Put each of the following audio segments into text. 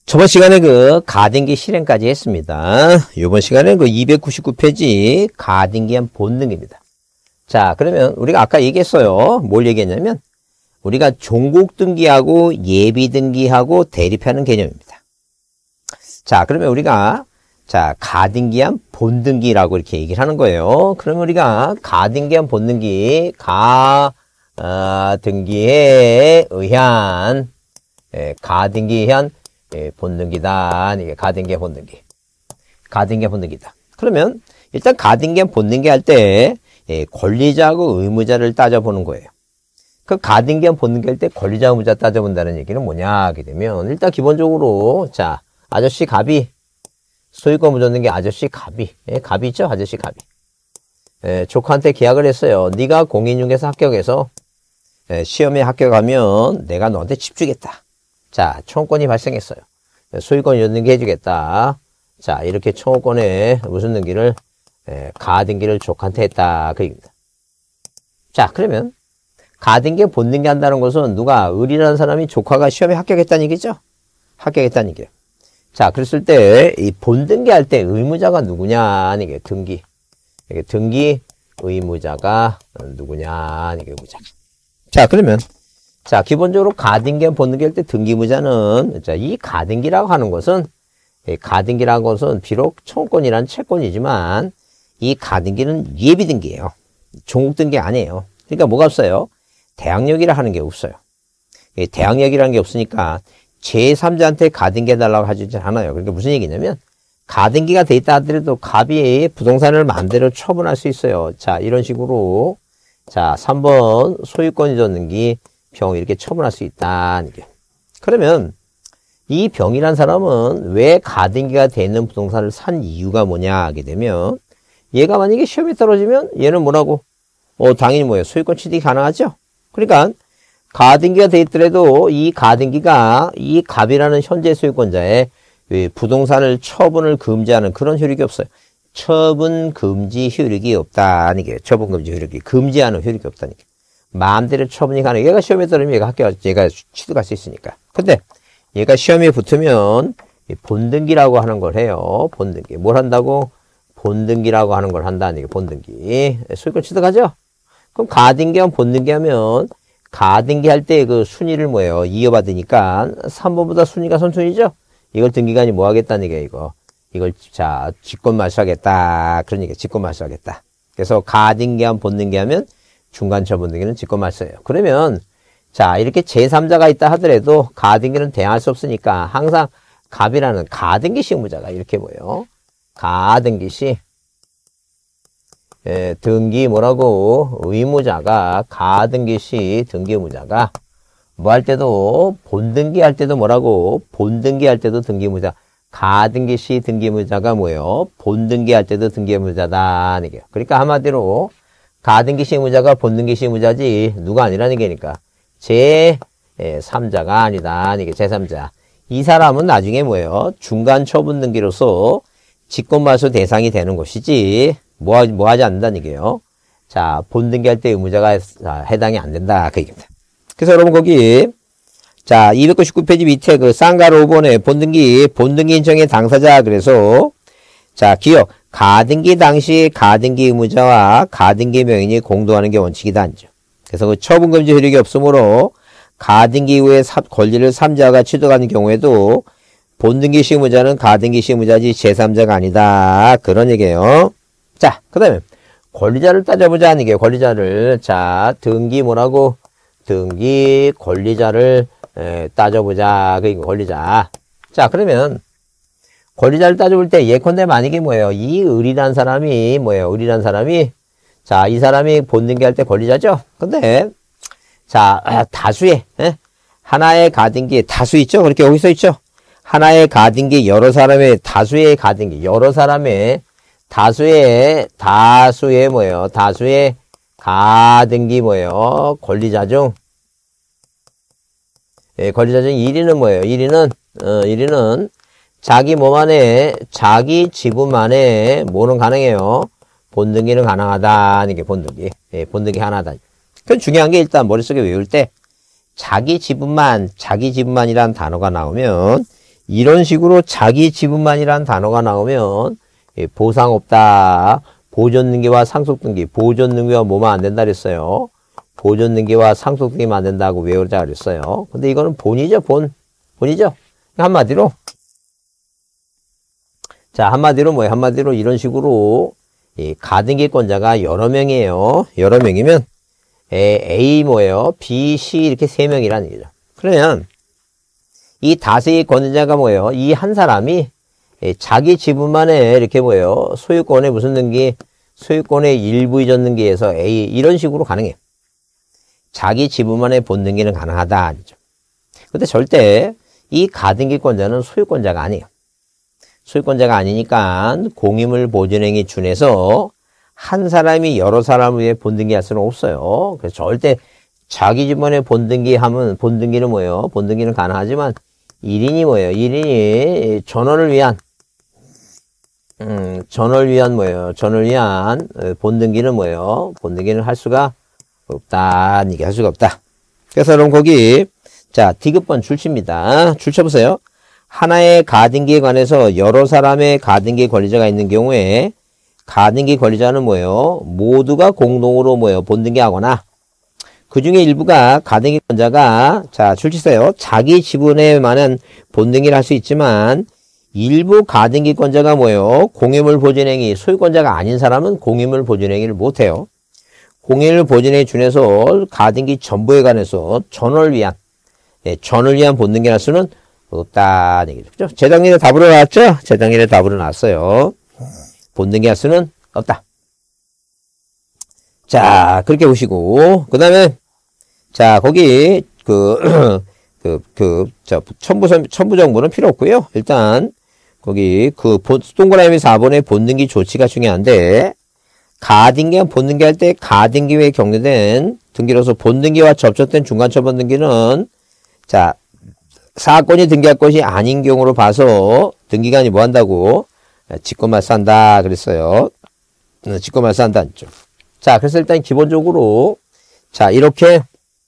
저번 시간에 가등기 실행까지 했습니다. 이번 시간에 299페이지 가등기한 본능입니다. 자, 그러면 우리가 아까 얘기했어요. 뭘 얘기했냐면 우리가 종국 등기하고 예비 등기하고 대립하는 개념입니다. 자, 그러면 우리가 가등기한 본등기라고 이렇게 얘기를 하는 거예요. 그러면 우리가 가등기한 본등기, 가등기에 의한 본등기다. 이게 가등기의 본등기. 가등기의 본등기다. 그러면 일단 가등기의 본등기 할 때 권리자하고 의무자를 따져보는 거예요. 그 가등기의 본등기 할 때 권리자 의무자 따져본다는 얘기는 뭐냐 하게 되면 일단 기본적으로 아저씨 갑이 소유권 묻었는 아저씨 갑이 갑이 있죠? 아저씨 갑이 조카한테 계약을 했어요. 네가 공인중개사 합격해서 시험에 합격하면 내가 너한테 집 주겠다. 자, 청구권이 발생했어요. 소유권 연등기 해주겠다. 자, 이렇게 청구권에 무슨 등기를 가등기를 조카한테 했다. 그 얘기입니다. 자, 그러면 가등기에 본등기 한다는 것은 누가 을이라는 사람이 조카가 시험에 합격했다는 얘기죠? 합격했다는 얘기예요. 자, 그랬을 때 이 본등기 할 때 의무자가 누구냐? 이게 등기. 이게 등기 의무자가 누구냐? 이게 의무자가. 자, 그러면 기본적으로 가등기와 본등기 할 때 등기무자는, 이 가등기라고 하는 것은, 비록 청구권이란 채권이지만, 이 가등기는 예비등기예요. 종국등기 아니에요. 그러니까 뭐가 없어요? 대항력이라 하는 게 없어요. 대항력이라는 게 없으니까, 제3자한테 가등기 해달라고 하지 않아요. 그러니까 무슨 얘기냐면, 가등기가 돼 있다 하더라도 갑이 부동산을 마음대로 처분할 수 있어요. 자, 이런 식으로, 3번 소유권 이전 등기, 병 이렇게 처분할 수 있다. 그러면 이 병이란 사람은 왜 가등기가 돼 있는 부동산을 산 이유가 뭐냐 하게 되면 얘가 만약에 시험에 떨어지면 얘는 뭐라고? 당연히 뭐예요? 소유권 취득이 가능하죠? 그러니까 가등기가 돼 있더라도 이 가등기가 이 갑이라는 현재 소유권자의 부동산을 처분을 금지하는 그런 효력이 없어요. 처분 금지 효력이 없다는 게 처분 금지 효력이 금지하는 효력이 없다는 게 마음대로 처분이 가능해. 얘가 시험에 떨어지면 얘가 취득할 수 있으니까. 근데 얘가 시험에 붙으면 본등기라고 하는 걸 해요. 본등기. 뭘 한다고? 본등기라고 하는 걸 한다는 게 본등기. 소유권 취득하죠? 그럼 가등기하면 본등기 하면 가등기 할 때 그 순위를 뭐예요? 이어받으니까 3번보다 순위가 선순위죠? 이걸 등기관이 뭐 하겠다는 얘기야, 이거. 이걸 직권 말소하겠다. 그러니까 직권 말소하겠다. 그래서 가등기하면 본등기 하면 중간처분 등기는 직권 말소예요. 그러면 이렇게 제3자가 있다 하더라도 가등기는 대항할 수 없으니까 항상 갑이라는 가등기시 의무자가 이렇게 뭐예요? 가등기시 등기 뭐라고? 의무자가 가등기시 등기 의무자가 뭐 할 때도 본등기 할 때도 뭐라고? 본등기 할 때도 등기 의무자 가등기시 등기 의무자가 뭐예요? 본등기 할 때도 등기 의무자다. 그러니까 한마디로 가등기시 의무자가 본등기시 의무자지 누가 아니라는 게니까 제3자가 아니다. 이게 제3자. 이 사람은 나중에 뭐예요? 중간 처분 등기로서 직권말소 대상이 되는 것이지 뭐 하지 않는다는 얘기예요. 본등기 할 때 의무자가 해당이 안 된다. 그 얘기입니다. 그래서 여러분 거기 299페이지 밑에 쌍가로 5번에 본등기 인정의 당사자 그래서 기억 가등기 당시 가등기 의무자와 가등기 명인이 공동하는 게 원칙이다. 그래서 처분 금지 효력이 없으므로 가등기 이후에 권리를 3자가 취득하는 경우에도 본등기 시 의무자는 가등기 시 의무자지 제3자가 아니다. 그런 얘기예요. 그 다음에 권리자를 따져보자는 게 권리자를 등기 뭐라고? 등기 권리자를 따져보자. 그러니까 권리자. 그러면 권리자를 따져볼 때 예컨대 만약에 뭐예요? 이 을이란 사람이 뭐예요? 을이란 사람이 이 사람이 본등기 할 때 권리자죠? 근데 다수의 하나의 가등기 다수 있죠? 그렇게 여기 써 있죠? 하나의 가등기 여러 사람의 다수의 가등기 여러 사람의 다수의 뭐예요? 다수의 가등기 뭐예요? 권리자 중 권리자 중 1위는 뭐예요? 1위는 자기 몸 안에, 자기 지분 안에 뭐는 가능해요? 본등기는 가능하다. 이게 본등기. 본등기 하나다. 그건 중요한 게 일단 머릿속에 외울 때 자기 지분만이라는 단어가 나오면 이런 식으로 자기 지분만이라는 단어가 나오면 보상 없다. 보존등기와 상속등기. 보존등기와 뭐만 안 된다 그랬어요. 보존등기와 상속등기만 안 된다고 외우자 그랬어요. 근데 이거는 본이죠, 본. 본이죠. 한마디로. 자, 한마디로 뭐예요? 한마디로 이런 식으로 이 가등기권자가 여러 명이에요. 여러 명이면 A 뭐예요? B, C 이렇게 세 명이라는 얘기죠. 그러면 이 다수의 권자가 뭐예요? 이 한 사람이 자기 지분만에 이렇게 뭐예요? 소유권의 무슨 등기? 소유권의 일부 이전 등기에서 A 이런 식으로 가능해요. 자기 지분만의 본등기는 가능하다 아니죠. 근데 절대 이 가등기권자는 소유권자가 아니에요. 소유권자가 아니니까 공유물 보존행위 준해서 한 사람이 여러 사람을 위해 본등기할 수는 없어요. 그래서 절대 자기 지분의 본등기 하면 본등기는 뭐예요? 본등기는 가능하지만 1인이 뭐예요? 1인이 전원을 위한 뭐예요? 전원을 위한 본등기는 뭐예요? 본등기는 할 수가 없다. 이게 할 수가 없다. 그래서 그럼 거기 자 디귿번 출치입니다. 출처보세요. 하나의 가등기에 관해서 여러 사람의 가등기 권리자가 있는 경우에 가등기 권리자는 뭐예요? 모두가 공동으로 뭐예요? 본등기하거나 그 중에 일부가 가등기 권자가 자 출치세요. 자기 지분에만은 본등기를 할 수 있지만 일부 가등기 권자가 뭐예요? 공유물 보존행위 소유권자가 아닌 사람은 공유물 보존행위를 못해요. 공유물 보존행위 준해서 가등기 전부에 관해서 전원을 위한 본등기를 할 수는 없다는 얘기죠. 그죠? 재작년에 답으로 나왔죠? 재작년에 답으로 나왔어요. 본등기 할 수는 없다. 자, 그렇게 보시고, 그 다음에, 자, 거기, 첨부 정보는 필요 없고요. 일단, 거기, 동그라미 4번의 본등기 조치가 중요한데, 가등기와 본등기 할 때 가등기 외에 격려된 등기로서 본등기와 접촉된 중간처분 등기는, 자, 사건이 등기할 것이 아닌 경우로 봐서 등기관이 뭐 한다고? 직권말소한다 그랬어요. 직권말소한다 했죠. 자, 그래서 일단 기본적으로 자, 이렇게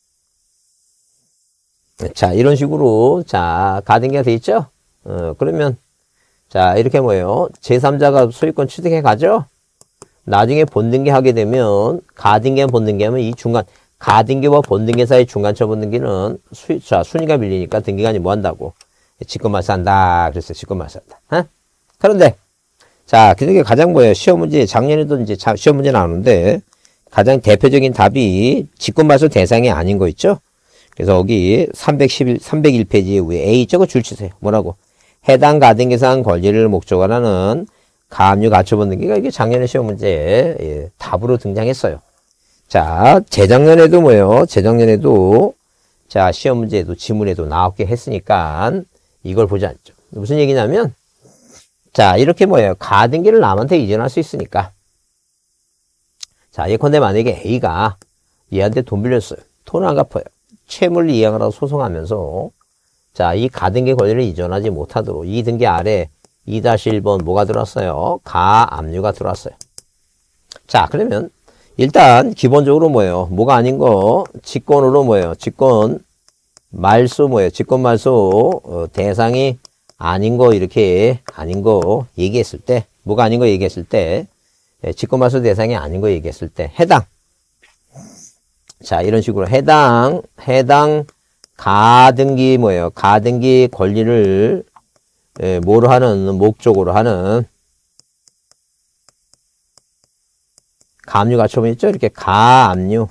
자, 이런 식으로 자, 가등기가 돼 있죠? 그러면 자, 이렇게 뭐예요? 제3자가 소유권 취득해 가죠? 나중에 본등기 하게 되면 가등기와 본등기 하면 이 중간 가등기와 본등기 사이 중간 처분 등기는 순위가 밀리니까 등기관이 뭐 한다고? 직권말소한다. 그랬어요. 직권말소한다. 그런데, 자, 그중에 가장 뭐예요? 시험 문제, 작년에도 이제 시험 문제 나오는데, 가장 대표적인 답이 직권말소 대상이 아닌 거 있죠? 그래서 여기 301페이지 위에 A 저거 줄치세요. 뭐라고? 해당 가등기상 권리를 목적으로 하는 가압류 가처분 등기가 이게 작년에 시험 문제에 답으로 등장했어요. 자, 재작년에도 뭐예요? 재작년에도, 자, 시험 문제에도 지문에도 나오게 했으니까, 이걸 보지 않죠. 무슨 얘기냐면, 자, 이렇게 뭐예요? 가등기를 남한테 이전할 수 있으니까. 자, 예컨대 만약에 A가 얘한테 돈 빌렸어요. 돈을 안 갚아요. 채무를 이행하라고 소송하면서, 자, 이 가등기 권리를 이전하지 못하도록 이 등기 아래 2-1번 뭐가 들어왔어요? 가압류가 들어왔어요. 자, 그러면, 일단 기본적으로 뭐예요? 뭐가 아닌 거 직권으로 뭐예요? 직권 말소 뭐예요? 직권 말소 대상이 아닌 거 이렇게 아닌 거 얘기했을 때 뭐가 아닌 거 얘기했을 때 직권 말소 대상이 아닌 거 얘기했을 때 해당 자 이런 식으로 해당 가등기 뭐예요? 가등기 권리를 뭐로 하는 목적으로 하는 가압류 가처분 있죠? 이렇게 가압류.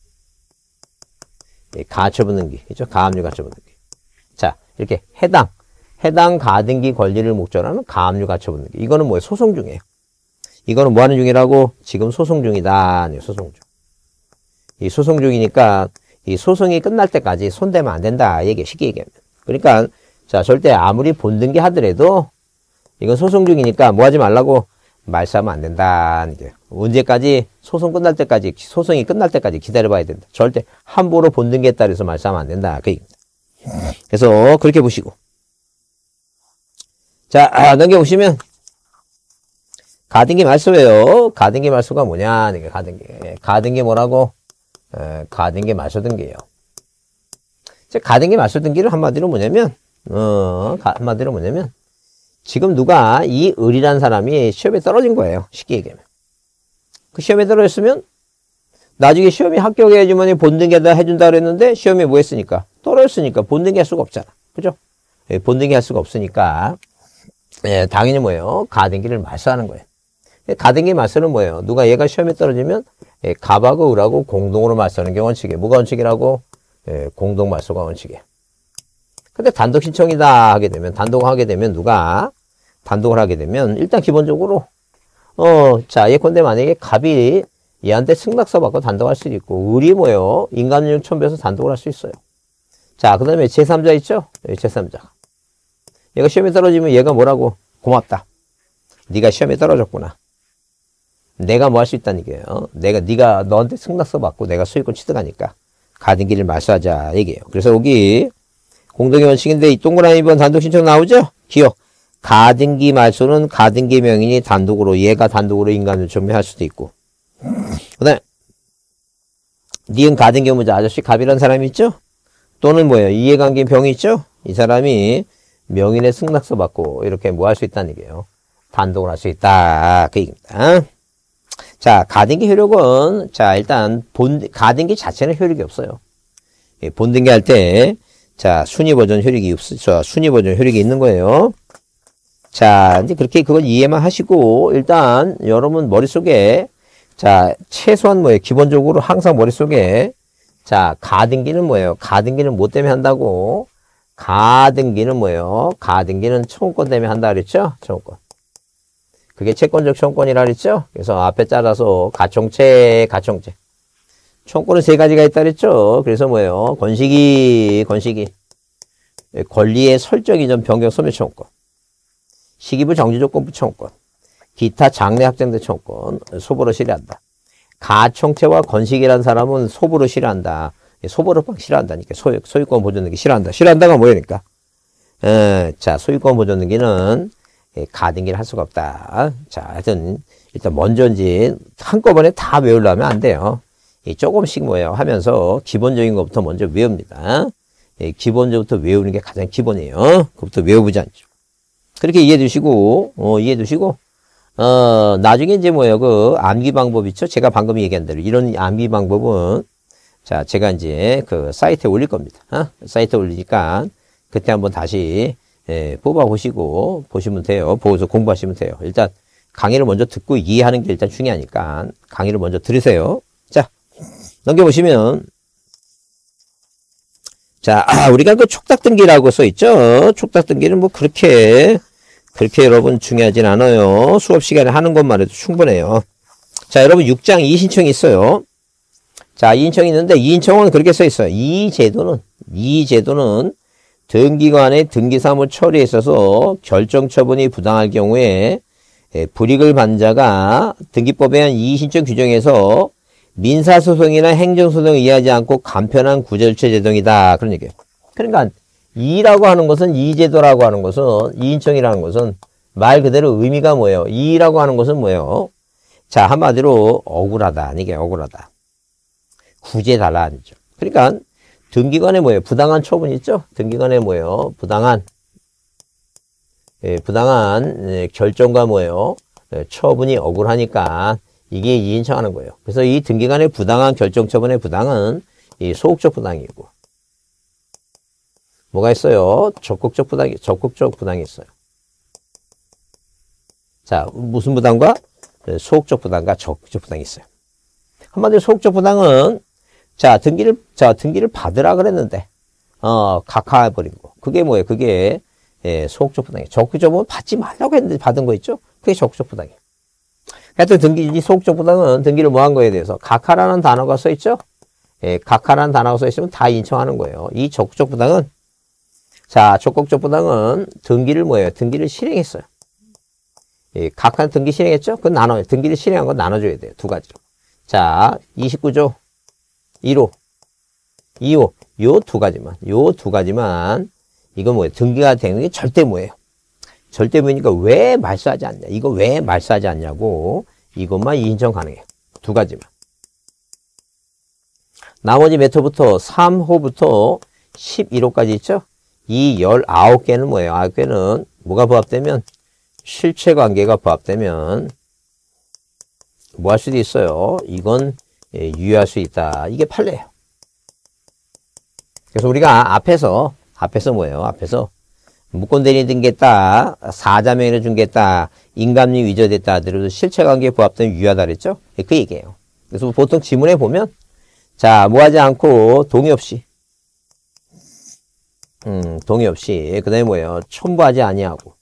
가처분 등기. 있죠? 가압류 가처분 등기. 자, 이렇게 해당 가등기 권리를 목적으로 하는 가압류 가처분 등기. 이거는 뭐예요? 소송 중이에요. 이거는 뭐 하는 중이라고? 지금 소송 중이다. 네, 소송 중. 이 소송 중이니까 이 소송이 끝날 때까지 손대면 안 된다. 이게 쉽게 얘기하면. 그러니까, 자, 절대 아무리 본등기 하더라도 이건 소송 중이니까 뭐 하지 말라고? 말소하면 안 된다. 언제까지 소송이 끝날 때까지 기다려봐야 된다. 절대 함부로 본등기에 따라서 말소하면 안 된다. 그 얘기입니다. 그래서 그렇게 보시고. 자, 넘겨보시면 가등기 말소예요. 가등기 말소가 뭐냐? 가등기 뭐라고? 가등기 말소 등기예요. 가등기 말소 등기를 한마디로 뭐냐면 한마디로 뭐냐면, 지금 누가 이 을이란 사람이 시험에 떨어진 거예요. 쉽게 얘기하면. 그 시험에 떨어졌으면, 나중에 시험이 합격해야지만 본등기에다 해준다 그랬는데, 시험에 뭐 했으니까? 떨어졌으니까 본등기 할 수가 없잖아. 그죠? 예, 본등기 할 수가 없으니까, 예, 당연히 뭐예요? 가등기를 말소하는 거예요. 가등기 말소는 뭐예요? 누가 얘가 시험에 떨어지면, 예, 갑하고 을하고 공동으로 말소하는 게 원칙이에요. 뭐가 원칙이라고? 예, 공동 말소가 원칙이에요. 근데 단독 신청이다 하게 되면, 단독을 하게 되면 일단 기본적으로, 자, 예컨대 만약에 갑이 얘한테 승낙서 받고 단독할 수도 있고, 을이 뭐예요? 인감률 첨부해서 단독을 할 수 있어요. 자, 그 다음에 제3자 있죠? 제3자. 얘가 시험에 떨어지면 얘가 뭐라고? 고맙다. 네가 시험에 떨어졌구나. 내가 뭐 할 수 있다는 얘기예요. 네가 너한테 승낙서 받고 내가 소유권 취득하니까 가등기를 말소하자 얘기예요. 그래서 여기 공동의 원칙인데 이 동그라미 2번 단독 신청 나오죠? 기억. 가등기 말소는 가등기 명인이 단독으로 얘가 단독으로 인감률 첨부할 수도 있고. 그다음에 니은 가등기 의무자 아저씨 갑이라는 사람이 있죠? 또는 뭐예요? 이해관계인 병이 있죠? 이 사람이 명인의 승낙서 받고 이렇게 뭐 할 수 있다는 얘기예요. 단독을 할 수 있다. 그 얘기입니다. 자, 가등기 효력은, 자, 일단, 가등기 자체는 효력이 없어요. 예, 본등기 할 때, 자, 순위 버전 효력이 없죠. 순위 버전 효력이 있는 거예요. 자, 이제 그렇게 그걸 이해만 하시고, 일단, 여러분 머릿속에, 자, 최소한 뭐예요? 기본적으로 항상 머릿속에, 자, 가등기는 뭐예요? 가등기는 뭐 때문에 한다고? 가등기는 뭐예요? 가등기는 청구권 때문에 한다 그랬죠? 청구권. 그게 채권적 청구권이라 그랬죠? 그래서 앞에 따라서 가청채. 청구권은 세 가지가 있다 그랬죠? 그래서 뭐예요? 권리의 설정 이전 변경 소멸 청구권. 시기부 정지조건부 청구권. 기타 장래 확정된 청구권. 소보로 실현한다. 가청채와 권식이라는 사람은 소보로 실현한다. 소보로 막 실현한다니까. 소유권 보존등기 실현한다. 실현한다가 뭐니까? 자, 소유권 보존등기는 가등기를 할 수가 없다. 자, 하여튼, 일단 먼저 이제 한꺼번에 다 외우려면 안 돼요. 조금씩 뭐예요? 하면서 기본적인 것부터 먼저 외웁니다. 기본적부터 외우는 게 가장 기본이에요. 그것부터 외워보지 않죠. 그렇게 이해해 두시고, 나중에 이제 뭐예요? 그 암기 방법 있죠? 제가 방금 얘기한 대로. 이런 암기 방법은, 자, 제가 이제 그 사이트에 올릴 겁니다. 사이트에 올리니까, 그때 한번 다시, 뽑아보시고, 보시면 돼요. 보고서 공부하시면 돼요. 일단, 강의를 먼저 듣고 이해하는 게 일단 중요하니까, 강의를 먼저 들으세요. 자, 넘겨보시면, 자, 우리가 그 촉탁등기라고 써있죠? 촉탁등기는 뭐 그렇게 여러분 중요하진 않아요. 수업 시간에 하는 것만 해도 충분해요. 자, 여러분 6장 이의신청이 있어요. 자, 이의신청이 있는데, 이의신청은 그렇게 써있어요. 이 제도는 등기관의 등기사무 처리에 있어서 결정 처분이 부당할 경우에 불이익을 받는 자가 등기법에 의한 이의신청 규정에서 민사소송이나 행정소송에 의하지 않고 간편한 구제조치 제동이다. 그런 얘기예요. 그러니까 이의라고 하는 것은 이의제도라고 하는 것은 이의신청이라는 것은 말 그대로 의미가 뭐예요? 이의라고 하는 것은 뭐예요? 자, 한마디로 억울하다. 이게 억울하다. 구제달라 아니죠. 그러니까 등기관에 뭐예요? 부당한 처분 있죠? 등기관에 뭐예요? 부당한 결정과 뭐예요? 처분이 억울하니까 이게 이의신청하는 거예요. 그래서 이 등기관의 부당한 결정 처분의 부당은 이 소극적 부당이고, 뭐가 있어요? 적극적 부당이 있어요. 자, 무슨 부당과? 소극적 부당과 적극적 부당이 있어요. 한마디로 소극적 부당은, 자, 등기를 받으라 그랬는데, 각하해버린 거. 그게 뭐예요? 그게, 소극적 부당이에요. 적극적 부당은 받지 말라고 했는데 받은 거 있죠? 그게 적극적 부당이에요. 하여튼 이 소극적 부당은 등기를 뭐 한 거에 대해서 각하라는 단어가 써있죠? 각하라는 단어가 써있으면 다 인정하는 거예요. 이 적극적 부당은, 자, 적극적 부당은 등기를 뭐예요? 등기를 실행했어요. 각하는 등기 실행했죠? 그건 나눠요. 등기를 실행한 건 나눠줘야 돼요. 두 가지로. 자, 29조 1호, 2호, 요 두 가지만, 이건 뭐예요? 등기가 되는 게 절대 뭐예요? 절대 뭐니까 왜 말소하지 않냐? 이거 왜 말소하지 않냐고, 이것만 인정 가능해요. 두 가지만. 나머지 몇 호부터, 3호부터 11호까지 있죠? 이 19개는 뭐예요? 9개는 뭐가 부합되면? 실체관계가 부합되면 뭐 할 수도 있어요? 이건 유효할 수 있다. 이게 판례예요. 그래서 우리가 앞에서 뭐예요? 앞에서 무권대리 등기했다, 사자명의를 중개했다, 인감리 위조됐다 하더라도 실체관계에 부합되면 유효하다 그랬죠? 그 얘기예요. 그래서 보통 지문에 보면 자, 뭐 하지 않고 동의 없이 동의 없이 그 다음에 뭐예요? 첨부하지 아니하고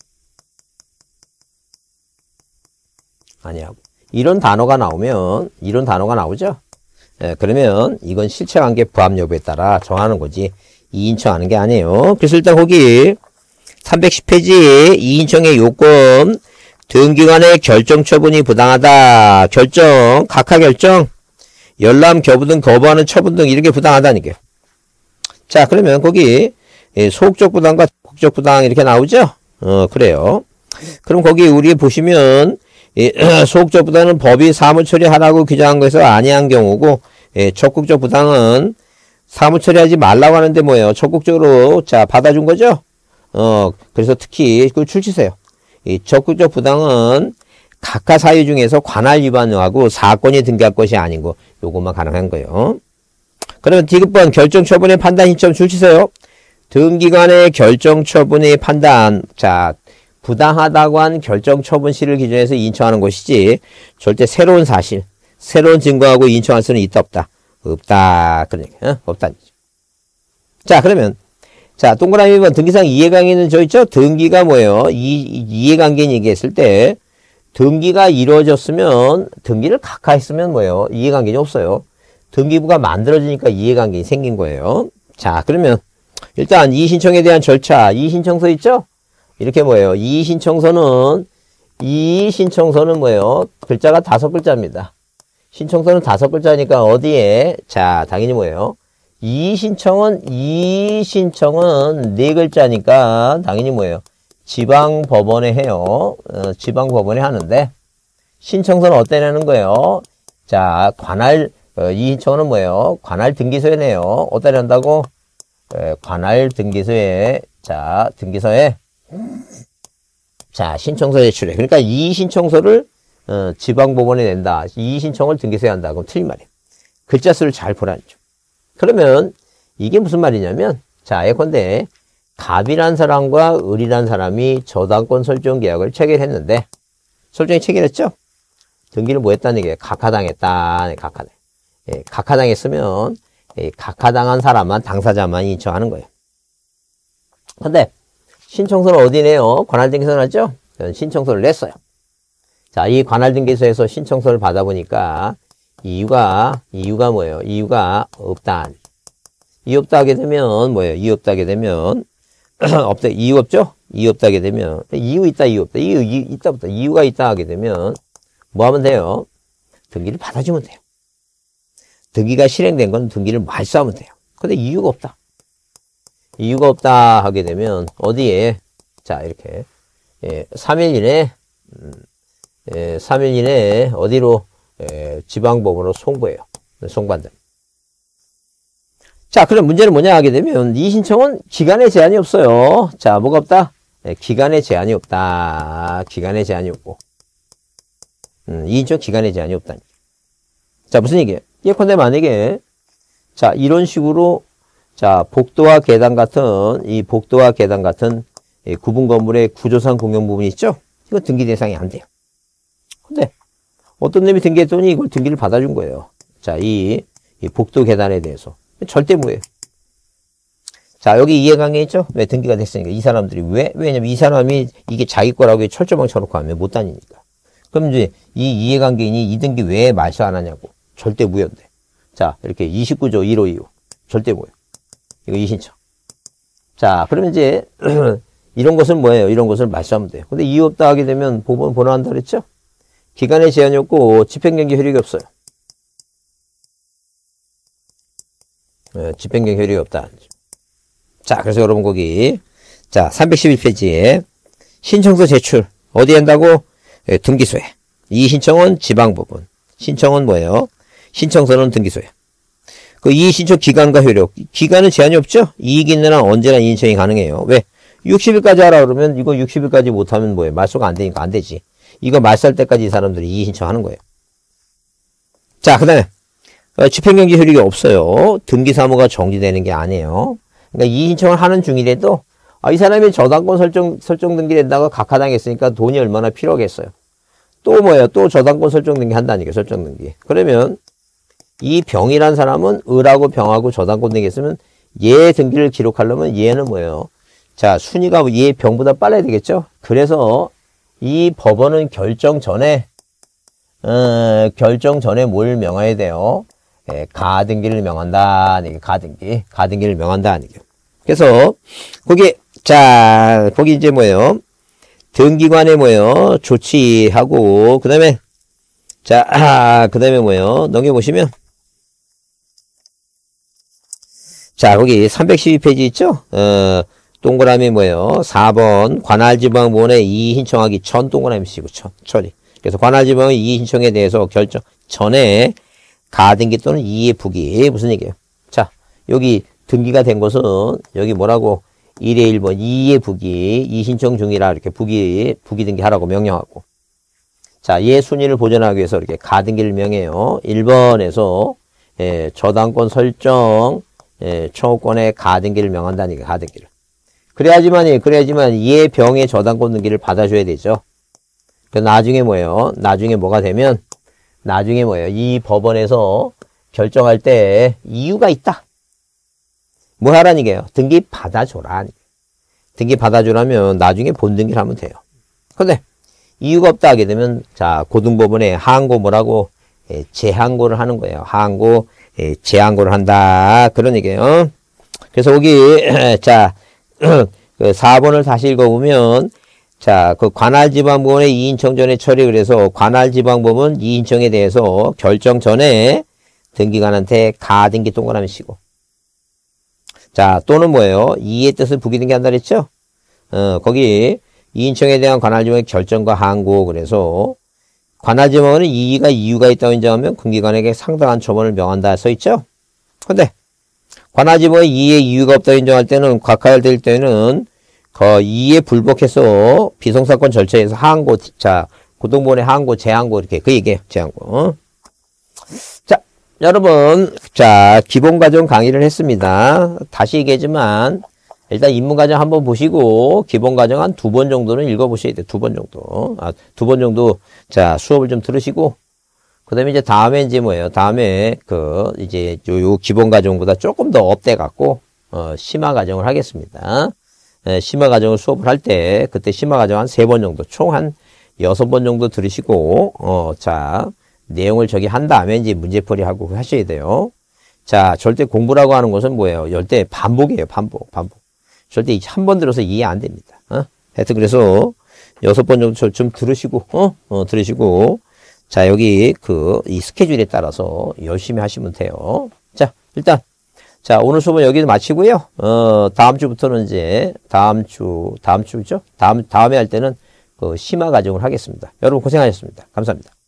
이런 단어가 나오죠? 예, 그러면 이건 실체관계 부합 여부에 따라 정하는 거지 2인칭 하는 게 아니에요. 그래서 일단 거기 310페이지 2인칭의 요건 등기관의 결정 처분이 부당하다. 결정, 각하 결정, 열람, 교부 등 거부하는 처분 등 이런 게 부당하다는 게. 자, 그러면 거기 소극적 부당과 적극적 부당 이렇게 나오죠? 그래요. 그럼 거기 우리 보시면 소극적 부당은 법이 사무 처리하라고 규정한 것에서 아니한 경우고 적극적 부당은 사무 처리하지 말라고 하는데 뭐예요? 적극적으로 자 받아준 거죠? 그래서 특히 그 출치세요. 이 적극적 부당은 각하 사유 중에서 관할 위반하고 사건이 등기할 것이 아닌 거 요것만 가능한 거예요. 그러면 디귿번 결정 처분의 판단 신청 출치세요. 등기관의 결정 처분의 판단 자 부당하다고 한 결정 처분 시를 기준해서 인정하는 것이지 절대 새로운 사실, 새로운 증거하고 인정할 수는 있다 없다? 없다. 그러니까 없다는 거죠. 자 그러면 자 동그라미 1번 등기상 이해관계는 저 있죠? 등기가 뭐예요? 이해관계 얘기했을 때 등기가 이루어졌으면 등기를 각하했으면 뭐예요? 이해관계는 없어요. 등기부가 만들어지니까 이해관계가 생긴 거예요. 자 그러면 일단 이의신청에 대한 절차 이의신청서 있죠? 이렇게 뭐예요? 이의신청서는 뭐예요? 글자가 5글자입니다. 신청서는 5글자니까 어디에? 자, 당연히 뭐예요? 이의신청은 4글자니까 당연히 뭐예요? 지방법원에 해요. 지방법원에 하는데 신청서는 어디에 내는 거예요? 자, 이의신청은 뭐예요? 관할 등기소에 내요. 어디에 낸다고? 관할 등기소에 자, 등기소에 자, 신청서 제출해. 그러니까 이의신청서를 지방법원에 낸다. 이의신청을 등기소에 한다. 그럼 틀린 말이에요. 글자 수를 잘 보라는 점. 그러면 이게 무슨 말이냐면 자, 예컨대 갑이란 사람과 을이란 사람이 저당권 설정 계약을 체결했는데 설정이 체결했죠? 등기를 뭐 했다는 얘기예요? 각하당했다. 각하당. 예, 각하당했으면 각하당한 사람만 당사자만 인정하는 거예요. 근데 신청서를 어디 내요? 관할등기소 냈죠? 신청서를 냈어요. 자, 이 관할등기소에서 신청서를 받아보니까 이유가 뭐예요? 이유가 없다. 이유 없다 하게 되면 뭐예요? 이유 없다 하게 되면 없다. 이유 없죠? 이유 없다 하게 되면 이유 있다 이유 없다. 이유 있다 없다. 이유가 있다 하게 되면 뭐 하면 돼요? 등기를 받아주면 돼요. 등기가 실행된 건 등기를 말소하면 돼요. 근데 이유가 없다. 이유가 없다 하게 되면 어디에 자 이렇게 3일 이내 어디로 지방법원으로 송부해요. 송반다. 자 그럼 문제는 뭐냐 하게 되면 이 신청은 기간에 제한이 없어요. 자 뭐가 없다? 기간에 제한이 없다. 기간에 제한이 없고 이 신청 기간에 제한이 없다. 자 무슨 얘기예요? 예컨대 만약에 자 이런 식으로 자, 복도와 계단 같은 이 구분 건물의 구조상 공용 부분이 있죠? 이거 등기 대상이 안 돼요. 근데 어떤 놈이 등기했더니 이걸 등기를 받아준 거예요. 자, 이 복도 계단에 대해서 절대 무예요. 자, 여기 이해관계 있죠? 왜 등기가 됐으니까 이 사람들이 왜냐면 이 사람이 이게 자기 거라고 철조망 쳐놓고 하면 못 다니니까. 그럼 이제 이 이해관계인이 이 등기 왜 말소 안 하냐고. 절대 무효인데. 자, 이렇게 29조 1호 2호 절대 무효. 이거 이신청. 자, 그러면 이제, 이런 것은 뭐예요? 이런 것을 말소하면 돼요. 근데 이유 없다 하게 되면 법원 본화한다 그랬죠? 기간에 제한이 없고 집행경기 효력이 없어요. 집행경기 효력이 없다. 자, 그래서 여러분 거기, 자, 311페이지에 신청서 제출. 어디에 한다고? 등기소에. 이 신청은 지방법원. 신청은 뭐예요? 신청서는 등기소에. 그 이의신청 기간과 효력. 기간은 제한이 없죠? 이익이 있는 한 언제나 이의신청이 가능해요. 왜? 60일까지 하라 그러면 이거 60일까지 못하면 뭐예요? 말소가 안 되니까 안 되지. 이거 말소할 때까지 이 사람들이 이의신청 하는 거예요. 자, 그 다음에 집행정지 효력이 없어요. 등기사무가 정지되는 게 아니에요. 그러니까 이의신청을 하는 중이라도 이 사람이 저당권 설정 등기된다고 각하당했으니까 돈이 얼마나 필요하겠어요. 또 뭐예요? 또 저당권 설정 등기 한다니까, 설정 등기. 그러면 이 병이란 사람은 을하고 병하고 저당권 등기 했으면 얘 등기를 기록하려면 얘는 뭐예요? 자, 순위가 얘 병보다 빨라야 되겠죠? 그래서 이 법원은 결정 전에 뭘 명해야 돼요? 가등기를 명한다. 가등기를 명한다. 그래서 거기 이제 뭐예요? 등기관에 뭐예요? 조치하고 그다음에 그다음에 뭐예요? 넘겨보시면 자, 거기 312페이지 있죠? 동그라미 뭐예요? 4번 관할지방법원에 이의 신청하기 전 동그라미 쓰고 처리. 그래서 관할지방의 이의 신청에 대해서 결정 전에 가등기 또는 이의 부기 무슨 얘기예요? 자, 여기 등기가 된 것은 여기 뭐라고 1의 1번 이의 부기 이의 신청 중이라 이렇게 부기 등기하라고 명령하고 자, 얘 순위를 보존하기 위해서 이렇게 가등기를 명해요. 1번에서 저당권 설정 청구권에 가등기를 명한다니까 가등기를. 그래야지만 얘 병의 저당권 등기를 받아줘야 되죠. 나중에 뭐예요? 나중에 뭐가 되면 나중에 뭐예요? 이 법원에서 결정할 때 이유가 있다. 뭐 하라는 얘기예요? 등기 받아줘라. 등기 받아주라면 나중에 본등기를 하면 돼요. 근데 이유가 없다 하게 되면 자, 고등법원에 하항고 뭐라고 재항고를 하는 거예요. 하항고 재항고를 한다. 그런 얘기예요. 그래서 여기 자, 그 4번을 다시 읽어보면 자, 그 관할지방법원의 이의신청 전에 처리 그래서 관할지방법원 이의신청에 대해서 결정 전에 등기관한테 가등기 동그라미 치고 자, 또는 뭐예요? 이의 뜻을 부기등기 한다 그랬죠? 거기 이의신청에 대한 관할지방의 결정과 항고 그래서 관할지방원은 이유가 있다고 인정하면 금기관에게 상당한 처분을 명한다 써있죠? 근데 관할지방의 이유가 없다고 인정할 때는 각하될 때는 그 이에 불복해서 비송사건 절차에서 하항고 자 고등법원의 하항고 재항고 이렇게 그 얘기예요. 재항고. 자, 여러분 자 기본과정 강의를 했습니다. 다시 얘기하지만 일단 입문과정 한번 보시고 기본과정 한 2번 정도는 읽어보셔야 돼요. 2번 정도. 2번 정도 자 수업을 좀 들으시고 그다음에 이제 다음에 이제 뭐예요? 다음에 그 이제 요 기본과정보다 조금 더 업돼 갖고 심화과정을 하겠습니다. 심화과정을 수업을 할 때 그때 심화과정 한 3번 정도 총 한 6번 정도 들으시고 자 내용을 저기 한 다음에 이제 문제풀이하고 하셔야 돼요. 자 절대 공부라고 하는 것은 뭐예요? 절대 반복이에요. 반복. 절대 한 번 들어서 이해 안 됩니다. 하여튼 그래서 6번 정도 좀 들으시고 들으시고 자 여기 이 스케줄에 따라서 열심히 하시면 돼요. 자 일단 자, 오늘 수업은 여기서 마치고요. 다음 주부터는 이제, 다음 주죠? 다음에 할 때는 심화 과정을 하겠습니다. 여러분 고생하셨습니다. 감사합니다.